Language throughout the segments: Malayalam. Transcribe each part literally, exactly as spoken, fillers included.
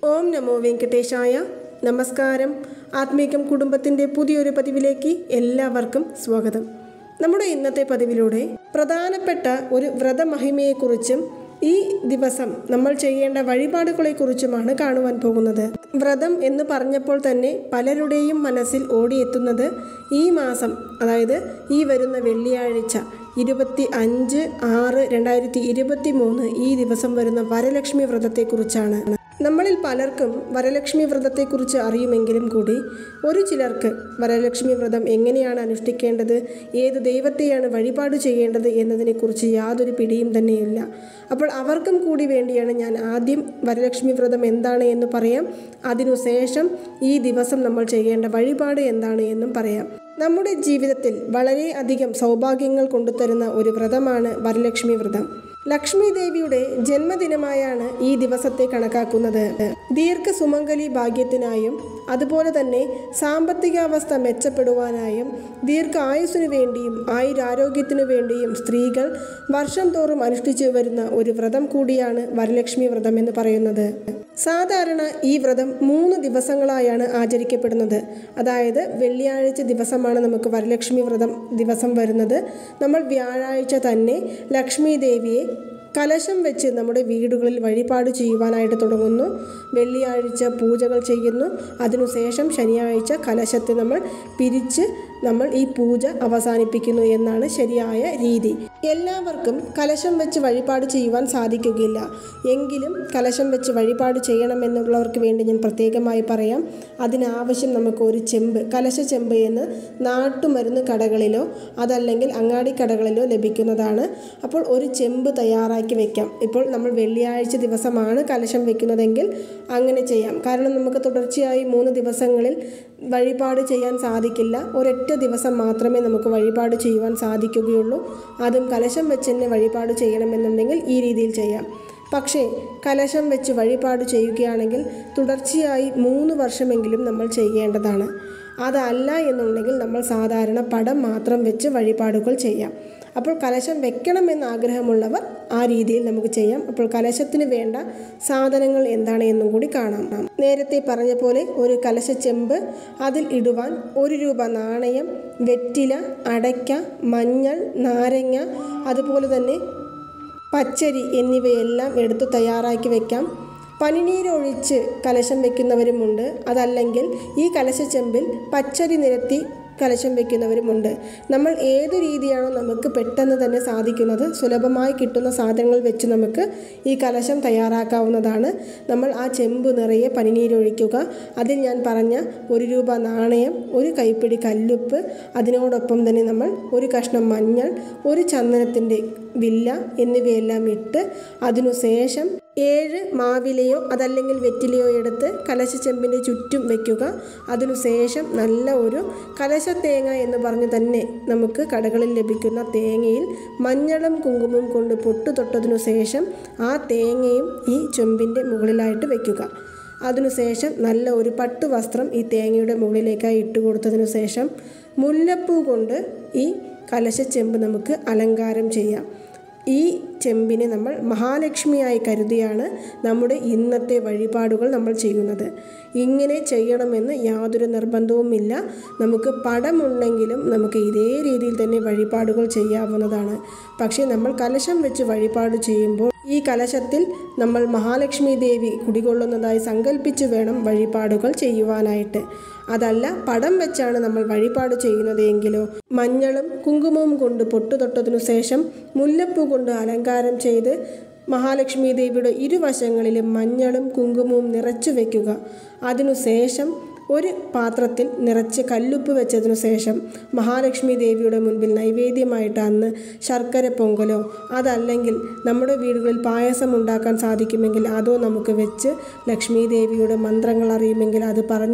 ഓം നമോ വെങ്കടേശായ. നമസ്കാരം. ആത്മീകം കുടുംബത്തിൻ്റെ പുതിയൊരു പതിവിലേക്ക് എല്ലാവർക്കും സ്വാഗതം. നമ്മുടെ ഇന്നത്തെ പതിവിലൂടെ പ്രധാനപ്പെട്ട ഒരു വ്രതമഹിമയെക്കുറിച്ചും ഈ ദിവസം നമ്മൾ ചെയ്യേണ്ട വഴിപാടുകളെക്കുറിച്ചുമാണ് കാണുവാൻ പോകുന്നത്. വ്രതം എന്ന് പറഞ്ഞപ്പോൾ തന്നെ പലരുടെയും മനസ്സിൽ ഓടിയെത്തുന്നത് ഈ മാസം, അതായത് ഈ വരുന്ന വെള്ളിയാഴ്ച ഇരുപത്തി അഞ്ച് ആറ് രണ്ടായിരത്തി ഇരുപത്തി മൂന്ന് ഈ ദിവസം വരുന്ന വരലക്ഷ്മി വ്രതത്തെക്കുറിച്ചാണ്. നമ്മളിൽ പലർക്കും വരലക്ഷ്മി വ്രതത്തെക്കുറിച്ച് അറിയുമെങ്കിലും കൂടി ഒരു ചിലർക്ക് വരലക്ഷ്മി വ്രതം എങ്ങനെയാണ് അനുഷ്ഠിക്കേണ്ടത്, ഏത് ദൈവത്തെയാണ് വഴിപാട് ചെയ്യേണ്ടത് എന്നതിനെക്കുറിച്ച് യാതൊരു പിടിയും തന്നെയില്ല. അപ്പോൾ അവർക്കും കൂടി വേണ്ടിയാണ് ഞാൻ ആദ്യം വരലക്ഷ്മി വ്രതം എന്താണ് എന്ന് പറയാം. അതിനുശേഷം ഈ ദിവസം നമ്മൾ ചെയ്യേണ്ട വഴിപാട് എന്താണ് എന്നും പറയാം. നമ്മുടെ ജീവിതത്തിൽ വളരെ അധികം സൗഭാഗ്യങ്ങൾ കൊണ്ടുതരുന്ന ഒരു വ്രതമാണ് വരലക്ഷ്മി വ്രതം. ലക്ഷ്മി ദേവിയുടെ ജന്മദിനമായാണ് ഈ ദിവസത്തെ കണക്കാക്കുന്നത്. ദീർഘ സുമംഗലി ഭാഗ്യത്തിനായും അതുപോലെ തന്നെ സാമ്പത്തികാവസ്ഥ മെച്ചപ്പെടുവാനായും ദീർഘായുസ്സിനു വേണ്ടിയും ആയുരാരോഗ്യത്തിനു വേണ്ടിയും സ്ത്രീകൾ വർഷം തോറും അനുഷ്ഠിച്ചു വരുന്ന ഒരു വ്രതം കൂടിയാണ് വരലക്ഷ്മി വ്രതം എന്ന് പറയുന്നത്. സാധാരണ ഈ വ്രതം മൂന്ന് ദിവസങ്ങളായാണ് ആചരിക്കപ്പെടുന്നത്. അതായത് വെള്ളിയാഴ്ച ദിവസമാണ് നമുക്ക് വരലക്ഷ്മി വ്രതം ദിവസം വരുന്നത്. നമ്മൾ വ്യാഴാഴ്ച തന്നെ ലക്ഷ്മി ദേവിയെ കലശം വെച്ച് നമ്മുടെ വീടുകളിൽ വഴിപാട് ചെയ്യുവാനായിട്ട് തുടങ്ങുന്നു. വെള്ളിയാഴ്ച പൂജകൾ ചെയ്യുന്നു. അതിനുശേഷം ശനിയാഴ്ച കലശത്തെ നമ്മൾ പിരിച്ച് നമ്മൾ ഈ പൂജ അവസാനിപ്പിക്കുന്നു എന്നാണ് ശരിയായ രീതി. എല്ലാവർക്കും കലശം വെച്ച് വഴിപാട് ചെയ്യുവാൻ സാധിക്കുകയില്ല. എങ്കിലും കലശം വെച്ച് വഴിപാട് ചെയ്യണമെന്നുള്ളവർക്ക് വേണ്ടി ഞാൻ പ്രത്യേകമായി പറയാം. അതിനാവശ്യം നമുക്ക് ഒരു ചെമ്പ്, കലശ ചെമ്പ് എന്ന് നാട്ടുമരുന്ന് കടകളിലോ അതല്ലെങ്കിൽ അങ്ങാടി കടകളിലോ ലഭിക്കുന്നതാണ്. അപ്പോൾ ഒരു ചെമ്പ് തയ്യാറാക്കി വെക്കാം. ഇപ്പോൾ നമ്മൾ വെള്ളിയാഴ്ച ദിവസമാണ് കലശം വെക്കുന്നതെങ്കിൽ അങ്ങനെ ചെയ്യാം. കാരണം നമുക്ക് തുടർച്ചയായി മൂന്ന് ദിവസങ്ങളിൽ വഴിപാട് ചെയ്യാൻ സാധിക്കില്ല. ഒരൊറ്റ ദിവസം മാത്രമേ നമുക്ക് വഴിപാട് ചെയ്യുവാൻ സാധിക്കുകയുള്ളൂ. അതും കലശം വെച്ച് തന്നെ വഴിപാട് ചെയ്യണമെന്നുണ്ടെങ്കിൽ ഈ രീതിയിൽ ചെയ്യാം. പക്ഷേ കലശം വെച്ച് വഴിപാട് ചെയ്യുകയാണെങ്കിൽ തുടർച്ചയായി മൂന്ന് വർഷമെങ്കിലും നമ്മൾ ചെയ്യേണ്ടതാണ്. അതല്ല എന്നുണ്ടെങ്കിൽ നമ്മൾ സാധാരണ പടം മാത്രം വെച്ച് വഴിപാടുകൾ ചെയ്യാം. അപ്പോൾ കലശം വെക്കണമെന്ന് ആഗ്രഹമുള്ളവർ ആ രീതിയിൽ നമുക്ക് ചെയ്യാം. അപ്പോൾ കലശത്തിന് വേണ്ട സാധനങ്ങൾ എന്താണ് എന്നും കൂടി കാണാം. നേരത്തെ പറഞ്ഞ പോലെ ഒരു കലശ ചെമ്പ്, അതിൽ ഇടുവാൻ ഒരു രൂപ നാണയം, വെറ്റില, അടയ്ക്ക, മഞ്ഞൾ, നാരങ്ങ, അതുപോലെ തന്നെ പച്ചരി എന്നിവയെല്ലാം എടുത്ത് തയ്യാറാക്കി വെക്കാം. പനിനീരൊഴിച്ച് കലശം വെക്കുന്നവരുമുണ്ട്. അതല്ലെങ്കിൽ ഈ കലശച്ചെമ്പിൽ പച്ചരി നിരത്തി കലശം വെക്കുന്നവരുമുണ്ട്. നമ്മൾ ഏതു രീതിയാണോ നമുക്ക് പെട്ടെന്ന് തന്നെ സാധിക്കുന്നത്, സുലഭമായി കിട്ടുന്ന സാധനങ്ങൾ വെച്ച് നമുക്ക് ഈ കലശം തയ്യാറാക്കാവുന്നതാണ്. നമ്മൾ ആ ചെമ്പ് നിറയെ പനിനീരൊഴിക്കുക. അതിൽ ഞാൻ പറഞ്ഞ ഒരു രൂപ നാണയം, ഒരു കൈപ്പിടി കല്ലുപ്പ്, അതിനോടൊപ്പം തന്നെ നമ്മൾ ഒരു കഷ്ണം മഞ്ഞൾ, ഒരു ചന്ദനത്തിൻ്റെ വില്ല എന്നിവയെല്ലാം ഇട്ട് അതിനുശേഷം ഏഴ് മാവിലയോ അതല്ലെങ്കിൽ വെറ്റിലയോ എടുത്ത് കലശച്ചെമ്പിൻ്റെ ചുറ്റും വയ്ക്കുക. അതിനുശേഷം നല്ല ഒരു കലശത്തേങ്ങ എന്ന് പറഞ്ഞ് തന്നെ നമുക്ക് കടകളിൽ ലഭിക്കുന്ന തേങ്ങയിൽ മഞ്ഞളും കുങ്കുമവും കൊണ്ട് പൊട്ടു തൊട്ടതിനു ശേഷം ആ തേങ്ങയും ഈ ചെമ്പിൻ്റെ മുകളിലായിട്ട് വയ്ക്കുക. അതിനുശേഷം നല്ല ഒരു പട്ടുവസ്ത്രം ഈ തേങ്ങയുടെ മുകളിലേക്കായി ഇട്ട് കൊടുത്തതിനു ശേഷം മുല്ലപ്പൂ കൊണ്ട് ഈ കലശച്ചെമ്പ് നമുക്ക് അലങ്കാരം ചെയ്യാം. ഈ ചെമ്പിനെ നമ്മൾ മഹാലക്ഷ്മിയായി കരുതിയാണ് നമ്മുടെ ഇന്നത്തെ വഴിപാടുകൾ നമ്മൾ ചെയ്യുന്നത്. ഇങ്ങനെ ചെയ്യണമെന്ന് യാതൊരു നിർബന്ധവുമില്ല. നമുക്ക് പടമുണ്ടെങ്കിലും നമുക്ക് ഇതേ രീതിയിൽ തന്നെ വഴിപാടുകൾ ചെയ്യാവുന്നതാണ്. പക്ഷേ നമ്മൾ കലശം വെച്ച് വഴിപാട് ചെയ്യുമ്പോൾ ഈ കലശത്തിൽ നമ്മൾ മഹാലക്ഷ്മി ദേവി കുടികൊള്ളുന്നതായി സങ്കല്പിച്ച് വേണം വഴിപാടുകൾ ചെയ്യുവാനായിട്ട്. അതല്ല പടം വെച്ചാണ് നമ്മൾ വഴിപാട് ചെയ്യുന്നത് എങ്കിലോ മഞ്ഞളും കുങ്കുമവും കൊണ്ട് പൊട്ടു തൊട്ടതിനു ശേഷം മുല്ലപ്പൂ കൊണ്ട് അലങ്കാരം ചെയ്ത് മഹാലക്ഷ്മി ദേവിയുടെ ഇരുവശങ്ങളിലും മഞ്ഞളും കുങ്കുമവും നിറച്ചു വയ്ക്കുക. അതിനുശേഷം ഒരു പാത്രത്തിൽ നിറച്ച് കല്ലുപ്പ് വെച്ചതിനു ശേഷം മഹാലക്ഷ്മി ദേവിയുടെ മുൻപിൽ നൈവേദ്യമായിട്ട് അന്ന് ശർക്കര പൊങ്കലോ അതല്ലെങ്കിൽ നമ്മുടെ വീടുകളിൽ പായസം ഉണ്ടാക്കാൻ സാധിക്കുമെങ്കിൽ അതോ നമുക്ക് വെച്ച് ലക്ഷ്മി ദേവിയുടെ മന്ത്രങ്ങൾ അറിയുമെങ്കിൽ അത് പറഞ്ഞ്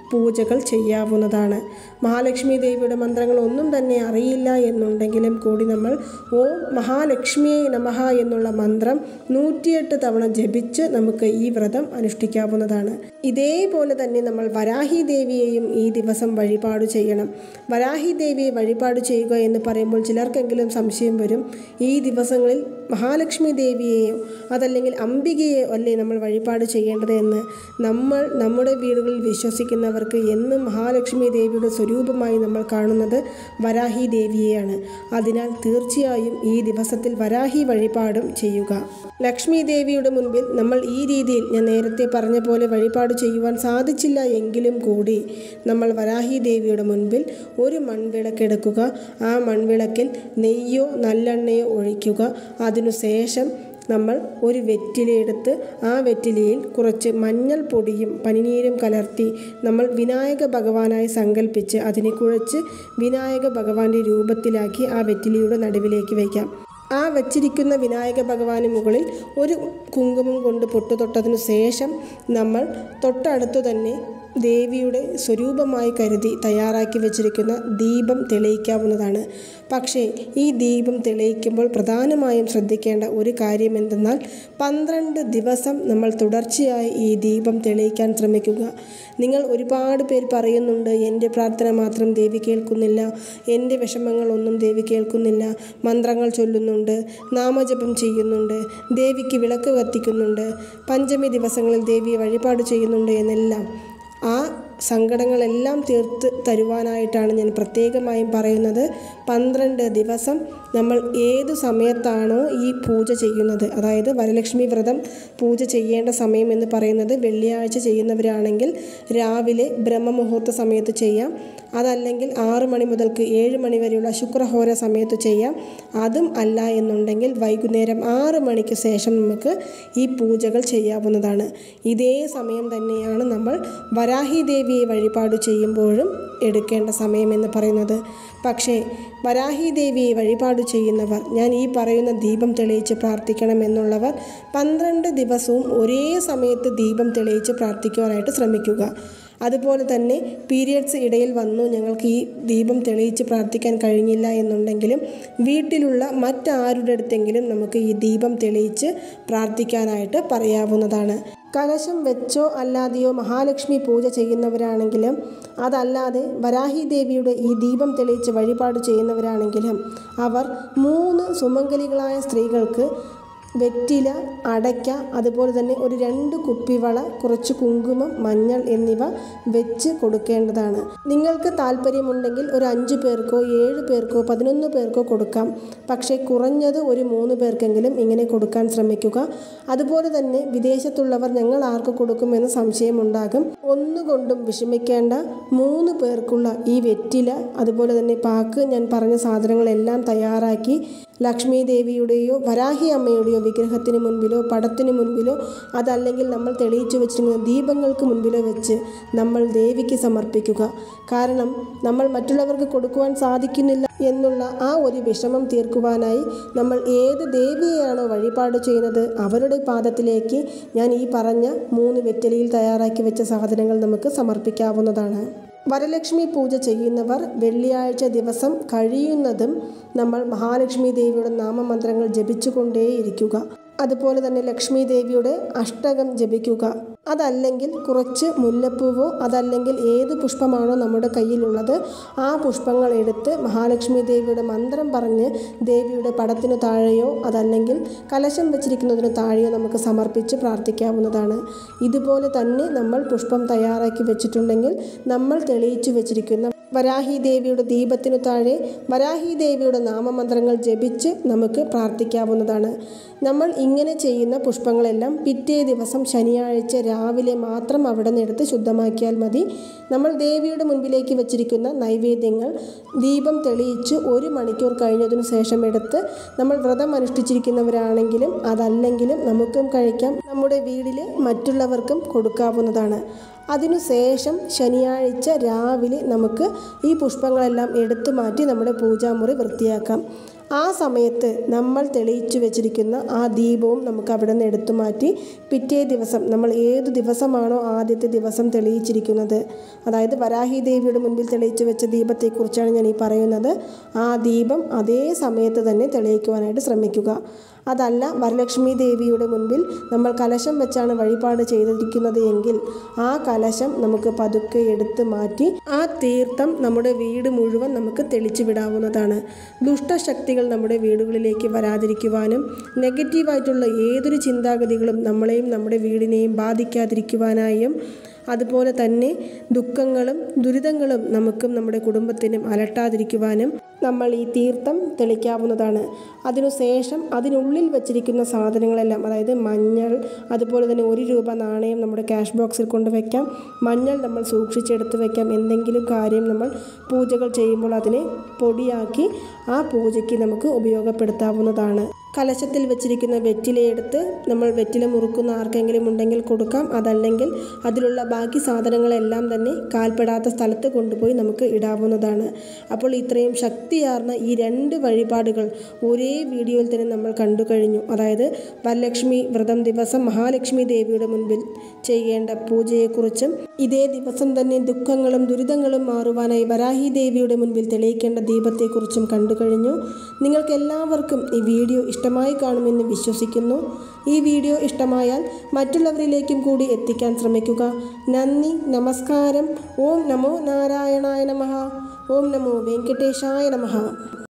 പൂജകൾ ചെയ്യാവുന്നതാണ്. മഹാലക്ഷ്മി ദേവിയുടെ മന്ത്രങ്ങൾ ഒന്നും തന്നെ അറിയില്ല എന്നുണ്ടെങ്കിലും കൂടി നമ്മൾ ഓം മഹാലക്ഷ്മിയെ നമഃ എന്നുള്ള മന്ത്രം നൂറ്റിയെട്ട് തവണ ജപിച്ച് നമുക്ക് ഈ വ്രതം അനുഷ്ഠിക്കാവുന്നതാണ്. ഇതേപോലെ തന്നെ നമ്മൾ വരാഹി ദേവിയെയും ഈ ദിവസം വഴിപാട് ചെയ്യണം. വരാഹി ദേവിയെ വഴിപാട് ചെയ്യുക എന്ന് പറയുമ്പോൾ ചിലർക്കെങ്കിലും സംശയം വരും, ഈ ദിവസങ്ങളിൽ മഹാലക്ഷ്മി ദേവിയെയോ അതല്ലെങ്കിൽ അംബികയെയോ അല്ലേ നമ്മൾ വഴിപാട് ചെയ്യേണ്ടത് എന്ന്. നമ്മൾ നമ്മുടെ വീടുകളിൽ വിശ്വസിക്കുന്നവർക്ക് എന്നും മഹാലക്ഷ്മി ദേവിയുടെ സ്വരൂപമായി നമ്മൾ കാണുന്നത് വരാഹി ദേവിയെയാണ്. അതിനാൽ തീർച്ചയായും ഈ ദിവസത്തിൽ വരാഹി വഴിപാടും ചെയ്യുക. ലക്ഷ്മി ദേവിയുടെ മുൻപിൽ നമ്മൾ ഈ രീതിയിൽ ഞാൻ നേരത്തെ പറഞ്ഞ പോലെ വഴിപാട് ചെയ്യുവാൻ സാധിച്ചില്ല എങ്കിലും കൂടി നമ്മൾ വരാഹി ദേവിയുടെ മുൻപിൽ ഒരു മൺവിളക്കെടുക്കുക. ആ മൺവിളക്കിൽ നെയ്യോ നല്ലെണ്ണയോ ഒഴിക്കുക. അതിനുശേഷം നമ്മൾ ഒരു വെറ്റിലയെടുത്ത് ആ വെറ്റിലയിൽ കുറച്ച് മഞ്ഞൾപ്പൊടിയും പനിനീരും കലർത്തി നമ്മൾ വിനായക ഭഗവാനായി സങ്കല്പിച്ച് അതിനെ കുഴച്ച് വിനായക ഭഗവാന്റെ രൂപത്തിലാക്കി ആ വെറ്റിലയുടെ നടുവിലേക്ക് വയ്ക്കാം. ആ വച്ചിരിക്കുന്ന വിനായക ഭഗവാന് മുകളിൽ ഒരു കുങ്കുമം കൊണ്ട് പൊട്ടു തൊട്ടതിനു ശേഷം നമ്മൾ തൊട്ടടുത്തു തന്നെ ദേവിയുടെ സ്വരൂപമായി കരുതി തയ്യാറാക്കി വെച്ചിരിക്കുന്ന ദീപം തെളിയിക്കാവുന്നതാണ്. പക്ഷേ ഈ ദീപം തെളിയിക്കുമ്പോൾ പ്രധാനമായും ശ്രദ്ധിക്കേണ്ട ഒരു കാര്യം എന്തെന്നാൽ പന്ത്രണ്ട് ദിവസം നമ്മൾ തുടർച്ചയായി ഈ ദീപം തെളിയിക്കാൻ ശ്രമിക്കുക. നിങ്ങൾ ഒരുപാട് പേർ പറയുന്നുണ്ട്, എൻ്റെ പ്രാർത്ഥന മാത്രം ദേവി കേൾക്കുന്നില്ല, എൻ്റെ വിഷമങ്ങളൊന്നും ദേവി കേൾക്കുന്നില്ല, മന്ത്രങ്ങൾ ചൊല്ലുന്നുണ്ട്, നാമജപം ചെയ്യുന്നുണ്ട്, ദേവിക്ക് വിളക്ക് കത്തിക്കുന്നുണ്ട്, പഞ്ചമി ദിവസങ്ങളിൽ ദേവിയെ വഴിപാട് ചെയ്യുന്നുണ്ട് എന്നെല്ലാം. ആ സങ്കടങ്ങളെല്ലാം തീർത്ത് തരുവാനായിട്ടാണ് ഞാൻ പ്രത്യേകമായും പറയുന്നത്. പന്ത്രണ്ട് ദിവസം നമ്മൾ ഏതു സമയത്താണോ ഈ പൂജ ചെയ്യുന്നത്, അതായത് വരലക്ഷ്മി വ്രതം പൂജ ചെയ്യേണ്ട സമയം എന്ന് പറയുന്നത് വെള്ളിയാഴ്ച ചെയ്യുന്നവരാണെങ്കിൽ രാവിലെ ബ്രഹ്മമുഹൂർത്ത സമയത്ത് ചെയ്യാം. അതല്ലെങ്കിൽ ആറ് മണി മുതൽക്ക് ഏഴ് മണി വരെയുള്ള ശുക്രഹോര സമയത്ത് ചെയ്യാം. അതും അല്ല എന്നുണ്ടെങ്കിൽ വൈകുന്നേരം ആറ് മണിക്ക് ശേഷം നമുക്ക് ഈ പൂജകൾ ചെയ്യാവുന്നതാണ്. ഇതേ സമയം തന്നെയാണ് നമ്മൾ വരാഹി ദേവിയെ വഴിപാട് ചെയ്യുമ്പോഴും എടുക്കേണ്ട സമയം എന്ന് പറയുന്നത്. പക്ഷേ വരാഹി ദേവിയെ വഴിപാട് ചെയ്യുന്നവർ, ഞാൻ ഈ പറയുന്ന ദീപം തെളിയിച്ച് പ്രാർത്ഥിക്കണം എന്നുള്ളവർ പന്ത്രണ്ട് ദിവസവും ഒരേ സമയത്ത് ദീപം തെളിയിച്ച് പ്രാർത്ഥിക്കുവാനായിട്ട് ശ്രമിക്കുക. അതുപോലെ തന്നെ പീരിയഡ്സ് ഇടയിൽ വന്നു ഞങ്ങൾക്ക് ഈ ദീപം തെളിയിച്ച് പ്രാർത്ഥിക്കാൻ കഴിഞ്ഞില്ല എന്നുണ്ടെങ്കിലും വീട്ടിലുള്ള മറ്റാരുടെ അടുത്തെങ്കിലും നമുക്ക് ഈ ദീപം തെളിയിച്ച് പ്രാർത്ഥിക്കാനായിട്ട് പറയാവുന്നതാണ്. കലശം വെച്ചോ അല്ലാതെയോ മഹാലക്ഷ്മി പൂജ ചെയ്യുന്നവരാണെങ്കിലും അതല്ലാതെ വരാഹി ദേവിയുടെ ഈ ദീപം തെളിയിച്ച് വഴിപാട് ചെയ്യുന്നവരാണെങ്കിലും അവർ മൂന്ന് സുമംഗലികളായ സ്ത്രീകൾക്ക് വെറ്റില, അടയ്ക്ക, അതുപോലെ തന്നെ ഒരു രണ്ട് കുപ്പിവള, കുറച്ച് കുങ്കുമം, മഞ്ഞൾ എന്നിവ വെച്ച് കൊടുക്കേണ്ടതാണ്. നിങ്ങൾക്ക് താല്പര്യമുണ്ടെങ്കിൽ ഒരു അഞ്ച് പേർക്കോ ഏഴ് പേർക്കോ പതിനൊന്ന് പേർക്കോ കൊടുക്കാം. പക്ഷേ കുറഞ്ഞത് ഒരു മൂന്ന് പേർക്കെങ്കിലും ഇങ്ങനെ കൊടുക്കാൻ ശ്രമിക്കുക. അതുപോലെ തന്നെ വിദേശത്തുള്ളവർ ഞങ്ങൾ ആർക്ക് കൊടുക്കുമെന്ന് സംശയമുണ്ടാകും. ഒന്നുകൊണ്ടും വിഷമിക്കേണ്ട. മൂന്ന് പേർക്കുള്ള ഈ വെറ്റില അതുപോലെ തന്നെ പാക്ക്, ഞാൻ പറഞ്ഞ സാധനങ്ങളെല്ലാം തയ്യാറാക്കി ലക്ഷ്മി ദേവിയുടെയോ വരാഹി അമ്മയുടെയോ വിഗ്രഹത്തിന് മുൻപിലോ പടത്തിന് മുൻപിലോ അതല്ലെങ്കിൽ നമ്മൾ തെളിയിച്ചു വെച്ചിരിക്കുന്ന ദീപങ്ങൾക്ക് മുൻപിലോ വെച്ച് നമ്മൾ ദേവിക്ക് സമർപ്പിക്കുക. കാരണം നമ്മൾ മറ്റുള്ളവർക്ക് കൊടുക്കുവാൻ സാധിക്കുന്നില്ല എന്നുള്ള ആ ഒരു വിഷമം തീർക്കുവാനായി നമ്മൾ ഏത് ദേവിയെയാണോ വഴിപാട് ചെയ്യുന്നത് അവരുടെ പാദത്തിലേക്ക് ഞാൻ ഈ പറഞ്ഞ മൂന്ന് വെറ്റിലയിൽ തയ്യാറാക്കി വെച്ച സാധനങ്ങൾ നമുക്ക് സമർപ്പിക്കാവുന്നതാണ്. വരലക്ഷ്മി പൂജ ചെയ്യുന്നവർ വെള്ളിയാഴ്ച ദിവസം കഴിയുന്നതും നമ്മൾ മഹാലക്ഷ്മി ദേവിയുടെ നാമമന്ത്രങ്ങൾ ജപിച്ചുകൊണ്ടേയിരിക്കുക. അതുപോലെ തന്നെ ലക്ഷ്മി ദേവിയുടെ അഷ്ടകം ജപിക്കുക. അതല്ലെങ്കിൽ കുറച്ച് മുല്ലപ്പൂവോ അതല്ലെങ്കിൽ ഏത് പുഷ്പമാണോ നമ്മുടെ കയ്യിലുള്ളത് ആ പുഷ്പങ്ങൾ എടുത്ത് മഹാലക്ഷ്മി ദേവിയുടെ മന്ത്രം പറഞ്ഞ് ദേവിയുടെ പടത്തിനു താഴെയോ അതല്ലെങ്കിൽ കലശം വെച്ചിരിക്കുന്നതിന് താഴെയോ നമുക്ക് സമർപ്പിച്ച് പ്രാർത്ഥിക്കാവുന്നതാണ്. ഇതുപോലെ തന്നെ നമ്മൾ പുഷ്പം തയ്യാറാക്കി വെച്ചിട്ടുണ്ടെങ്കിൽ നമ്മൾ തെളിയിച്ചു വെച്ചിരിക്കുന്ന വരാഹി ദേവിയുടെ ദീപത്തിനു താഴെ വരാഹി ദേവിയുടെ നാമമന്ത്രങ്ങൾ ജപിച്ച് നമുക്ക് പ്രാർത്ഥിക്കാവുന്നതാണ്. നമ്മൾ ഇങ്ങനെ ചെയ്യുന്ന പുഷ്പങ്ങളെല്ലാം പിറ്റേ ദിവസം ശനിയാഴ്ച രാവിലെ മാത്രം അവിടെ നിന്നെടുത്ത് ശുദ്ധമാക്കിയാൽ മതി. നമ്മൾ ദേവിയുടെ മുൻപിലേക്ക് വെച്ചിരിക്കുന്ന നൈവേദ്യങ്ങൾ ദീപം തെളിയിച്ച് ഒരു മണിക്കൂർ കഴിഞ്ഞതിനു ശേഷം എടുത്ത് നമ്മൾ വ്രതം അനുഷ്ഠിച്ചിരിക്കുന്നവരാണെങ്കിലും അതല്ലെങ്കിലും നമുക്കും കഴിക്കാം, നമ്മുടെ വീട്ടിൽ മറ്റുള്ളവർക്കും കൊടുക്കാവുന്നതാണ്. അതിനുശേഷം ശനിയാഴ്ച രാവിലെ നമുക്ക് ഈ പുഷ്പങ്ങളെല്ലാം എടുത്തു മാറ്റി നമ്മുടെ പൂജാമുറി വൃത്തിയാക്കാം. ആ സമയത്ത് നമ്മൾ തെളിയിച്ചു വെച്ചിരിക്കുന്ന ആ ദീപവും നമുക്ക് അവിടെ നിന്ന് എടുത്തു മാറ്റി പിറ്റേ ദിവസം നമ്മൾ ഏത് ദിവസമാണോ ആദ്യത്തെ ദിവസം തെളിയിച്ചിരിക്കുന്നത്, അതായത് വരാഹി ദേവിയുടെ മുൻപിൽ തെളിയിച്ചു വെച്ച ദീപത്തെക്കുറിച്ചാണ് ഞാൻ ഈ പറയുന്നത്, ആ ദീപം അതേ സമയത്ത് തന്നെ തെളിയിക്കുവാനായിട്ട് ശ്രമിക്കുക. അതല്ല വരലക്ഷ്മി ദേവിയുടെ മുൻപിൽ നമ്മൾ കലശം വെച്ചാണ് വഴിപാട് ചെയ്തിരിക്കുന്നത് എങ്കിൽ ആ കലശം നമുക്ക് പതുക്കെ എടുത്ത് മാറ്റി ആ തീർത്ഥം നമ്മുടെ വീട് മുഴുവൻ നമുക്ക് തെളിച്ചു വിടാവുന്നതാണ്. ദുഷ്ടശക്തികൾ നമ്മുടെ വീടുകളിലേക്ക് വരാതിരിക്കുവാനും നെഗറ്റീവായിട്ടുള്ള ഏതൊരു ചിന്താഗതികളും നമ്മളെയും നമ്മുടെ വീടിനെയും ബാധിക്കാതിരിക്കുവാനായും അതുപോലെ തന്നെ ദുഃഖങ്ങളും ദുരിതങ്ങളും നമുക്കും നമ്മുടെ കുടുംബത്തിനും അലട്ടാതിരിക്കുവാനും നമ്മൾ ഈ തീർത്ഥം തെളിക്കാവുന്നതാണ്. അതിനുശേഷം അതിനുള്ളിൽ വച്ചിരിക്കുന്ന സാധനങ്ങളെല്ലാം, അതായത് മഞ്ഞൾ, അതുപോലെ തന്നെ ഒരു രൂപ നാണയം നമ്മുടെ ക്യാഷ് ബോക്സിൽ കൊണ്ടുവയ്ക്കാം. മഞ്ഞൾ നമ്മൾ സൂക്ഷിച്ചെടുത്ത് വയ്ക്കാം. എന്തെങ്കിലും കാര്യം നമ്മൾ പൂജകൾ ചെയ്യുമ്പോൾ അതിനെ പൊടിയാക്കി ആ പൂജയ്ക്ക് നമുക്ക് ഉപയോഗപ്പെടുത്താവുന്നതാണ്. കലശത്തിൽ വെച്ചിരിക്കുന്ന വെറ്റിലയെടുത്ത് നമ്മൾ വെറ്റില മുറുക്കുന്ന ആർക്കെങ്കിലും ഉണ്ടെങ്കിൽ കൊടുക്കാം. അതല്ലെങ്കിൽ അതിലുള്ള ബാക്കി സാധനങ്ങളെല്ലാം തന്നെ കാൽപ്പെടാത്ത സ്ഥലത്ത് കൊണ്ടുപോയി നമുക്ക് ഇടാവുന്നതാണ്. അപ്പോൾ ഇത്രയും ശക്തിയാർന്ന ഈ രണ്ട് വഴിപാടുകൾ ഒരേ വീഡിയോയിൽ തന്നെ നമ്മൾ കണ്ടു കഴിഞ്ഞു. അതായത് വരലക്ഷ്മി വ്രതം ദിവസം മഹാലക്ഷ്മി ദേവിയുടെ മുൻപിൽ ചെയ്യേണ്ട പൂജയെക്കുറിച്ചും ഇതേ ദിവസം തന്നെ ദുഃഖങ്ങളും ദുരിതങ്ങളും മാറുവാനായി വരാഹി ദേവിയുടെ മുൻപിൽ തെളിയിക്കേണ്ട ദീപത്തെക്കുറിച്ചും കണ്ടു കഴിഞ്ഞു. നിങ്ങൾക്ക് എല്ലാവർക്കും ഈ വീഡിയോ ഇഷ്ടമായി കാണുമെന്ന് വിശ്വസിക്കുന്നു. ഈ വീഡിയോ ഇഷ്ടമായാൽ മറ്റുള്ളവരിലേക്കും കൂടി എത്തിക്കാൻ ശ്രമിക്കുക. നന്ദി, നമസ്കാരം. ഓം നമോ നാരായണായ നമഃ. ഓം നമോ വെങ്കടേശായ നമഃ.